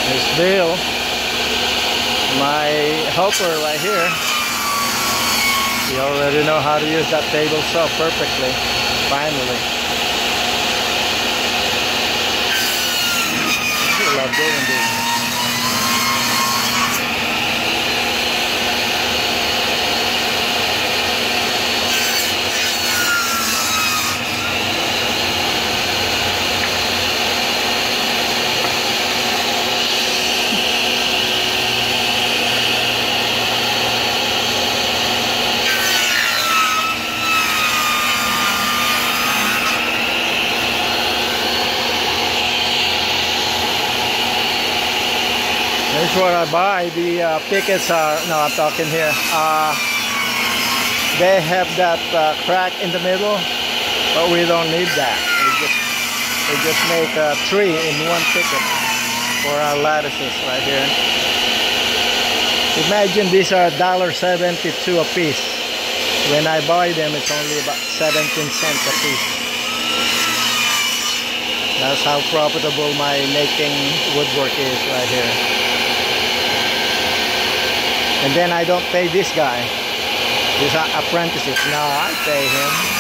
There's Bill, my helper right here. He already know how to use that table saw perfectly, finally. I love doing this. Here's what I buy. The pickets are, no, I'm talking here. They have that crack in the middle, but we don't need that. We just make 3 in one picket for our lattices right here. Imagine these are $1.72 a piece. When I buy them, it's only about 17 cents a piece. That's how profitable my making woodwork is right here. And then I don't pay this guy. These are apprentices. No, I pay him.